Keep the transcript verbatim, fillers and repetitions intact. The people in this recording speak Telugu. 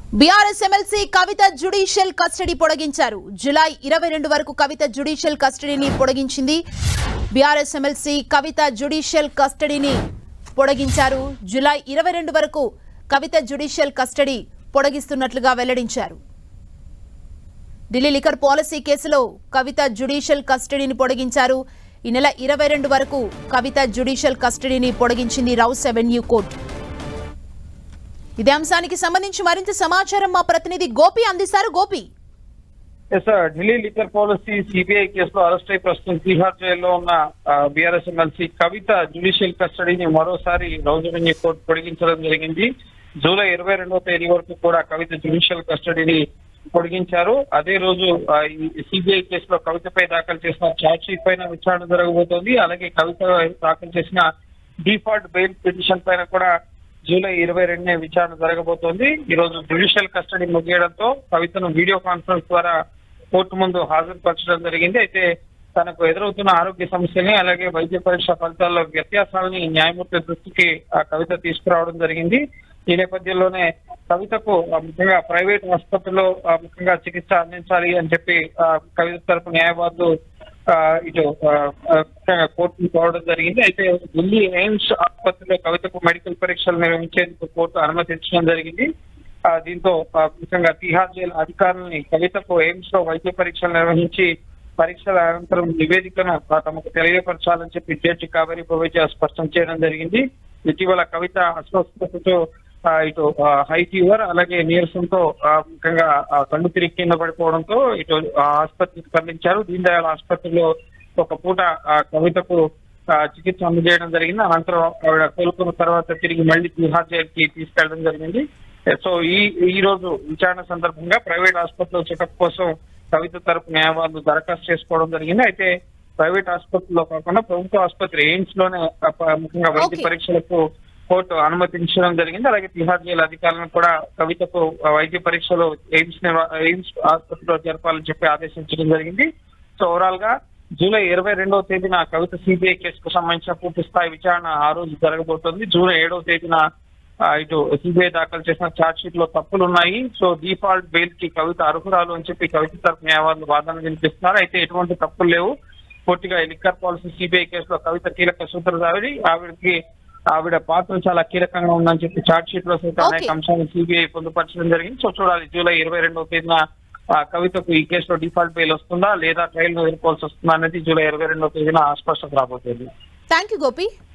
BRS MLC Kavitha judicial custody పొడిగించారు. జూలై ఇరవై రెండు వరకు కవిత జ్యుడిషియల్ కస్టడీని పొడిగించింది. బీఆర్ఎస్ ఎమ్మెల్సీ కవిత జ్యుడిషియల్ కస్టడీని పొడిగించారు. జూలై ఇరవై రెండు వరకు కవిత జ్యుడిషియల్ కస్టడీ పొడిగిస్తున్నట్లుగా వెల్లడించారు. ఢిల్లీ లిక్కర్ పాలసీ కేసులో కవిత జ్యుడిషియల్ కస్టడీని పొడిగించారు. ఈ నెల ఇరవై రెండు వరకు కవిత జ్యుడిషియల్ కస్టడీని పొడిగించింది రౌస్ అవెన్యూ కోర్టు. ఇదే అంశానికి సంబంధించి మరింత సమాచారం మా ప్రతినిధి గోపి అందిస్తారు. Gopi, Delhi liquor policy CBI కేసులో అరెస్ట్ అయి ప్రస్తుతం తిహార్ జైల్లో ఉన్న బీఆర్ఎస్ ఎమ్మెల్సీ కవిత జ్యుడిషియల్ కస్టడీని మరోసారి రౌస్ అవెన్యూ కోర్టు పొడిగించడం జరిగింది. జూలై ఇరవై రెండవ తేదీ వరకు కూడా కవిత జ్యుడిషియల్ కస్టడీని పొడిగించారు. అదే రోజు సిబిఐ కేసులో కవితపై దాఖలు చేసిన ఛార్జ్ షీట్ పైన విచారణ జరగబోతోంది. అలాగే కవిత దాఖలు చేసిన డిఫాల్ట్ బెయిల్ పిటిషన్ పైన కూడా జూలై ఇరవై రెండునే విచారణ జరగబోతోంది. ఈ రోజు జ్యుడిషియల్ కస్టడీ ముగియడంతో కవితను వీడియో కాన్ఫరెన్స్ ద్వారా కోర్టు ముందు హాజరుపరచడం జరిగింది. అయితే తనకు ఎదురవుతున్న ఆరోగ్య సమస్యల్ని అలాగే వైద్య పరీక్ష ఫలితాల్లో వ్యత్యాసాలని న్యాయమూర్తి దృష్టికి ఆ కవిత తీసుకురావడం జరిగింది. ఈ నేపథ్యంలోనే కవితకు ముఖ్యంగా ప్రైవేట్ ఆసుపత్రిలో ముఖ్యంగా చికిత్స అందించాలి అని చెప్పి కవిత తరపు న్యాయవాదులు ఇటు కోర్టును కోరడం జరిగింది. అయితే ఢిల్లీ ఎయిమ్స్ ఆసుపత్రిలో కవితకు మెడికల్ పరీక్షలు నిర్వహించేందుకు కోర్టు అనుమతించడం జరిగింది. దీంతో ముఖ్యంగా తిహార్ జైలు అధికారులని కవితకు ఎయిమ్స్ లో వైద్య పరీక్షలు నిర్వహించి పరీక్షల అనంతరం నివేదికను తమకు తెలియపరచాలని చెప్పి జడ్జి కావేరి బవేజా స్పష్టం చేయడం జరిగింది. ఇటీవల కవిత అస్వస్థతతో ఇటు హై ఫీవర్ అలాగే నీరసంతో ముఖ్యంగా కళ్ళు తిరిగి కింద పడిపోవడంతో ఇటు ఆసుపత్రికి తరలించారు. దీన్ దయాళ్ ఆసుపత్రిలో ఒక పూట కవితకు చికిత్స అందజేయడం జరిగింది. అనంతరం ఆవిడ కోలుకున్న తర్వాత తిరిగి మళ్ళీ తిహార్ జైలుకి తీసుకెళ్లడం జరిగింది. సో ఈ ఈ రోజు విచారణ సందర్భంగా ప్రైవేట్ ఆసుపత్రిలో చెకప్ కోసం కవిత తరపు న్యాయవాదులు దరఖాస్తు చేసుకోవడం జరిగింది. అయితే ప్రైవేట్ ఆసుపత్రిలో కాకుండా ప్రభుత్వ ఆసుపత్రి ఎయిమ్స్ లోనే ముఖ్యంగా వైద్య పరీక్షలకు కోర్టు అనుమతించడం జరిగింది. అలాగే తిహార్ జైలు అధికారులను కూడా కవితకు వైద్య పరీక్షలు ఎయిమ్స్ ఎయిమ్స్ ఆసుపత్రిలో జరపాలని చెప్పి ఆదేశించడం జరిగింది. సో ఓవరాల్ గా జూలై ఇరవై రెండవ తేదీన కవిత సిబిఐ కేసుకు సంబంధించిన పూర్తి స్థాయి విచారణ ఆ రోజు జరగబోతోంది. జూలై ఏడవ తేదీన ఇటు సిబిఐ దాఖలు చేసిన ఛార్జ్ షీట్ లో తప్పులు ఉన్నాయి. సో డిఫాల్ట్ బెయిల్ కి కవిత అర్హురాలు అని చెప్పి కవిత తరపు న్యాయవాదులు వాదన వినిపిస్తున్నారు. అయితే ఎటువంటి తప్పులు లేవు. పూర్తిగా లిక్కర్ పాలసీ సిబిఐ కేసులో కవిత కీలక సూత్రధారి, ఆవిడకి ఆవిడ పాత్ర చాలా కీలకంగా ఉందని చెప్పి ఛార్జ్ షీట్ లో సైతం అనేక అంశాలను సిబిఐ పొందుపరచడం జరిగింది. సో చూడాలి జూలై ఇరవై రెండవ తేదీన కవితకు ఈ కేసులో డిఫాల్ట్ బెయిల్ వస్తుందా లేదా ట్రయల్ ఎదుర్కోవాల్సి వస్తుందా అనేది జూలై ఇరవై రెండవ తేదీన స్పష్టత రాబోతుంది. Thank you Gopi.